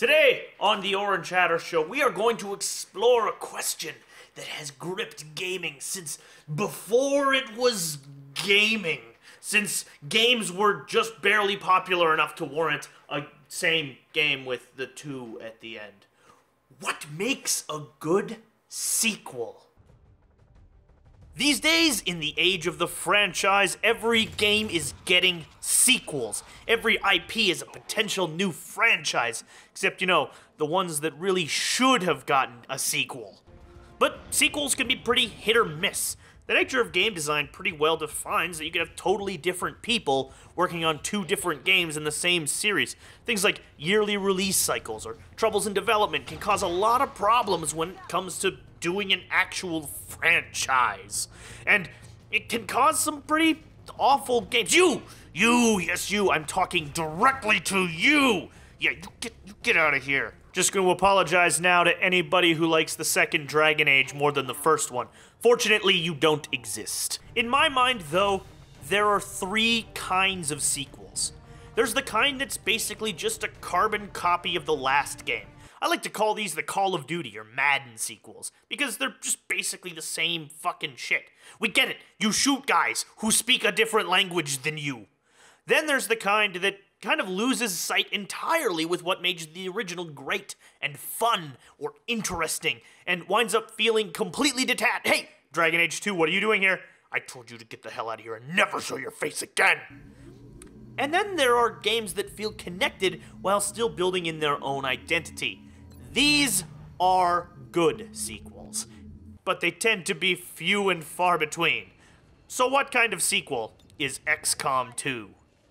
Today on the Orange Hatter Show, we are going to explore a question that has gripped gaming since before it was gaming. Since games were just barely popular enough to warrant a same game with the 2 at the end. What makes a good sequel? These days, in the age of the franchise, every game is getting sequels. Every IP is a potential new franchise, except, the ones that really should have gotten a sequel. But sequels can be pretty hit or miss. The nature of game design pretty well defines that you can have totally different people working on 2 different games in the same series. Things like yearly release cycles or troubles in development can cause a lot of problems when it comes to doing an actual franchise. And it can cause some pretty awful games. Yes you, I'm talking directly to you. Yeah, you get out of here. Just going to apologize now to anybody who likes the second Dragon Age more than the first one. Fortunately, you don't exist. In my mind, though, there are 3 kinds of sequels. There's the kind that's basically just a carbon copy of the last game. I like to call these the Call of Duty or Madden sequels, because they're just basically the same fucking shit. We get it, you shoot guys who speak a different language than you. Then there's the kind that kind of loses sight entirely with what made the original great and fun or interesting, and winds up feeling completely detached. Hey, Dragon Age 2, what are you doing here? I told you to get the hell out of here and never show your face again. And then there are games that feel connected while still building in their own identity. These are good sequels, but they tend to be few and far between. So what kind of sequel is XCom 2?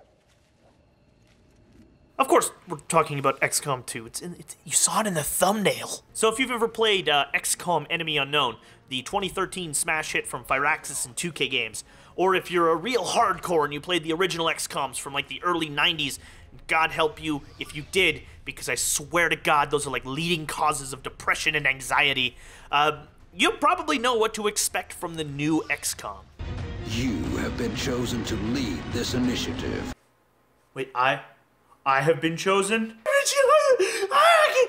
Of course, we're talking about XCom 2. You saw it in the thumbnail. So if you've ever played XCom Enemy Unknown, the 2013 smash hit from Firaxis and 2K Games, or if you're a real hardcore and you played the original XComs from like the early 90s, God help you if you did, because I swear to God, those are like leading causes of depression and anxiety. You'll probably know what to expect from the new XCom. You have been chosen to lead this initiative. Wait, I have been chosen? I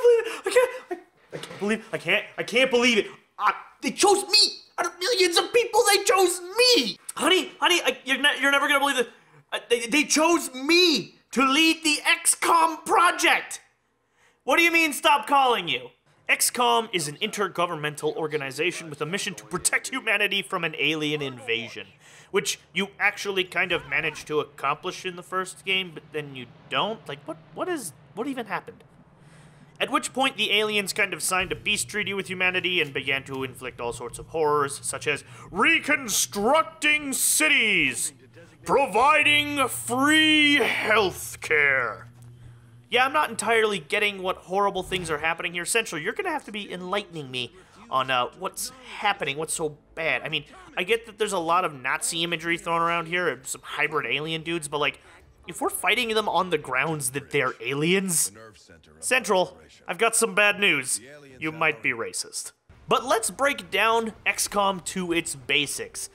can't believe it. They chose me! Out of millions of people, they chose me! Honey, you're never gonna believe this. They chose me to lead the XCOM project! What do you mean, stop calling you? XCOM is an intergovernmental organization with a mission to protect humanity from an alien invasion, which you actually kind of managed to accomplish in the first game, but then you don't? Like, what even happened? At which point the aliens kind of signed a peace treaty with humanity and began to inflict all sorts of horrors, such as reconstructing cities, providing free health care. Yeah, I'm not entirely getting what horrible things are happening here. Central, you're gonna have to be enlightening me on what's happening, what's so bad. I mean, I get that there's a lot of Nazi imagery thrown around here, and some hybrid alien dudes, but like, if we're fighting them on the grounds that they're aliens, Central, I've got some bad news. You might be racist. But let's break down XCOM to its basics.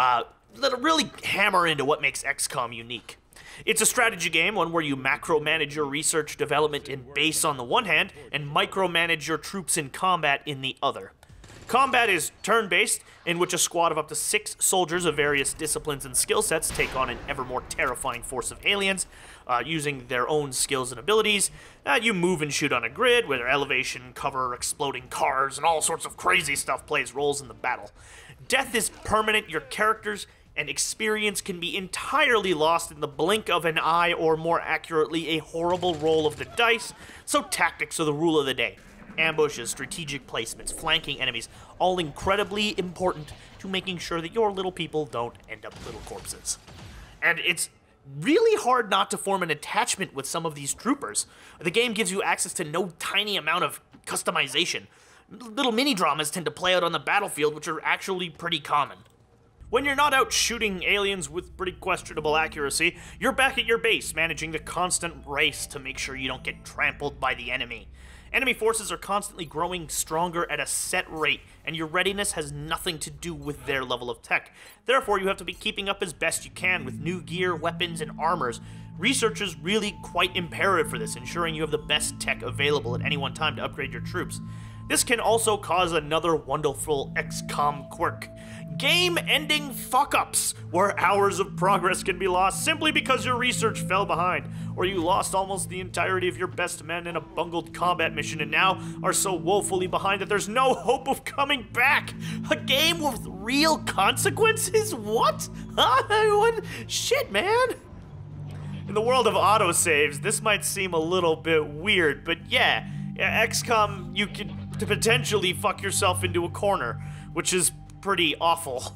Let's really hammer into what makes XCOM unique. It's a strategy game, one where you macro-manage your research, development, and base on the one hand, and micromanage your troops in combat in the other. Combat is turn-based, in which a squad of up to 6 soldiers of various disciplines and skill sets take on an ever more terrifying force of aliens, using their own skills and abilities. You move and shoot on a grid, where elevation, cover, exploding cars, and all sorts of crazy stuff plays roles in the battle. Death is permanent. Your characters and experience can be entirely lost in the blink of an eye, or more accurately, a horrible roll of the dice, so tactics are the rule of the day. Ambushes, strategic placements, flanking enemies, all incredibly important to making sure that your little people don't end up little corpses. And it's really hard not to form an attachment with some of these troopers. The game gives you access to no tiny amount of customization. Little mini-dramas tend to play out on the battlefield, which are actually pretty common. When you're not out shooting aliens with pretty questionable accuracy, you're back at your base, managing the constant race to make sure you don't get trampled by the enemy. Enemy forces are constantly growing stronger at a set rate, and your readiness has nothing to do with their level of tech. Therefore, you have to be keeping up as best you can with new gear, weapons, and armors. Research is really quite imperative for this, ensuring you have the best tech available at any one time to upgrade your troops. This can also cause another wonderful XCOM quirk: game-ending fuck-ups, where hours of progress can be lost simply because your research fell behind, or you lost almost the entirety of your best men in a bungled combat mission and now are so woefully behind that there's no hope of coming back. A game with real consequences? What? What? Shit, man. In the world of autosaves, this might seem a little bit weird, but yeah, XCOM, you could potentially fuck yourself into a corner, which is pretty awful.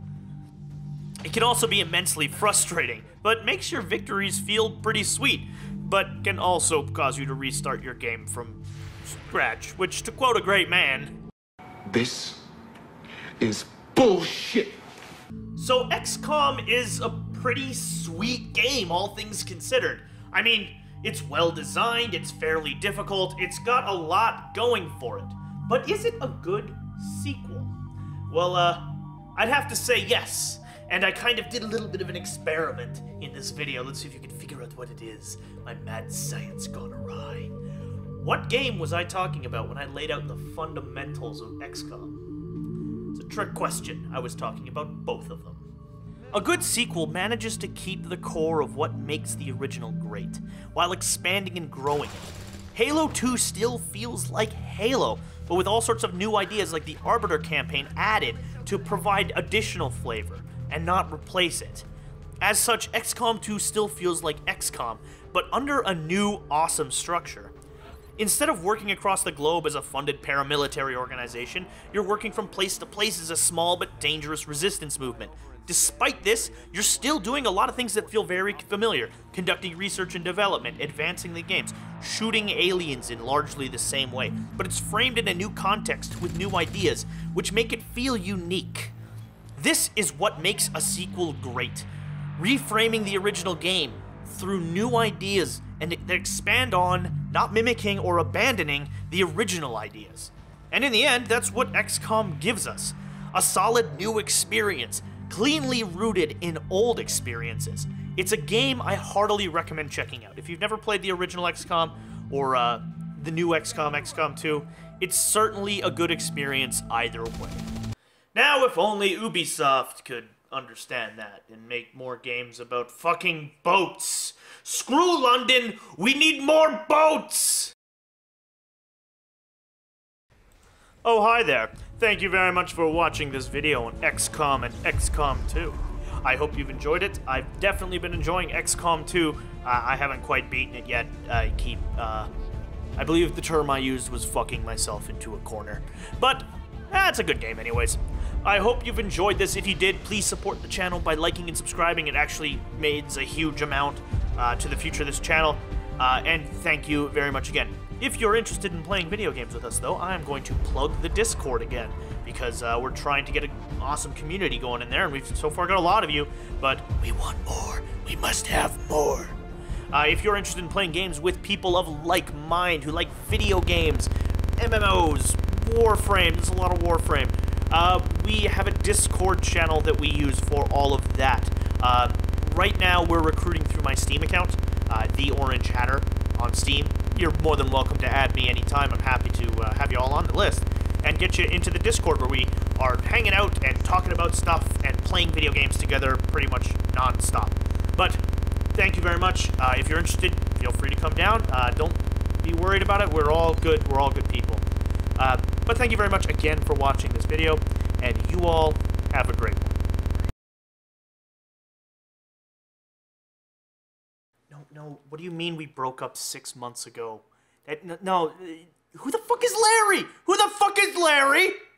It can also be immensely frustrating, but makes your victories feel pretty sweet, but can also cause you to restart your game from scratch, which, to quote a great man, this is bullshit. So XCOM is a pretty sweet game, all things considered. I mean, it's well designed, it's fairly difficult, it's got a lot going for it. But is it a good sequel? Well, I'd have to say yes. And I kind of did a little bit of an experiment in this video. Let's see if you can figure out what it is. My mad science gone awry. What game was I talking about when I laid out the fundamentals of XCOM? It's a trick question. I was talking about both of them. A good sequel manages to keep the core of what makes the original great, while expanding and growing it. Halo 2 still feels like Halo, but with all sorts of new ideas like the Arbiter campaign added to provide additional flavor, and not replace it. As such, XCOM 2 still feels like XCOM, but under a new, awesome structure. Instead of working across the globe as a funded paramilitary organization, you're working from place to place as a small but dangerous resistance movement. Despite this, you're still doing a lot of things that feel very familiar, conducting research and development, advancing the games, shooting aliens in largely the same way, but it's framed in a new context with new ideas, which make it feel unique. This is what makes a sequel great, reframing the original game through new ideas and that expand on, not mimicking or abandoning, the original ideas. And in the end, that's what XCOM gives us, a solid new experience, cleanly rooted in old experiences. It's a game I heartily recommend checking out. If you've never played the original XCOM or the new XCom 2, it's certainly a good experience either way. Now, if only Ubisoft could understand that and make more games about fucking boats. Screw London, we need more boats! Oh, hi there. Thank you very much for watching this video on XCOM and XCom 2. I hope you've enjoyed it. I've definitely been enjoying XCOM 2. I haven't quite beaten it yet. I believe the term I used was fucking myself into a corner. But, it's a good game anyways. I hope you've enjoyed this. If you did, please support the channel by liking and subscribing. It actually means a huge amount to the future of this channel. And thank you very much again. If you're interested in playing video games with us, though, I'm going to plug the Discord again, because we're trying to get an awesome community going in there, and we've so far got a lot of you, but we want more. We must have more. If you're interested in playing games with people of like mind, who like video games, MMOs, Warframe, there's a lot of Warframe, we have a Discord channel that we use for all of that. Right now, we're recruiting through my Steam account, The Orange Hatter on Steam. You're more than welcome to add me anytime. I'm happy to have you all on the list and get you into the Discord, where we are hanging out and talking about stuff and playing video games together pretty much non-stop. But thank you very much. If you're interested, feel free to come down. Don't be worried about it. We're all good. We're all good people. But thank you very much again for watching this video, and you all have a great one. No, what do you mean we broke up 6 months ago? No, who the fuck is Larry? Who the fuck is Larry?